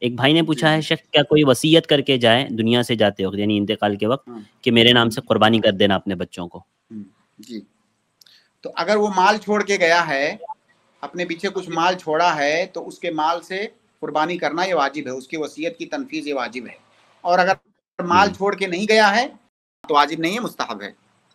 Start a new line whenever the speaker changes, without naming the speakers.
एक भाई ने
जी
पूछा है,
जी।
शेख क्या कोई वसीयत करके जाए दुनिया से जाते वक्त, यानी इंतकाल के वक्त,
हाँ।
कि मेरे नाम से कुर्बानी कर देना अपने बच्चों को?
जी। तो अगर वो माल छोड़ के गया है, अपने पीछे कुछ माल छोड़ा है, तो उसके माल से कुर्बानी करना ये वाजिब है, उसकी वसीयत की तनफीज ये वाजिब है। और अगर माल छोड़ के नहीं गया है तो वाजिब नहीं है, मुस्तहब है।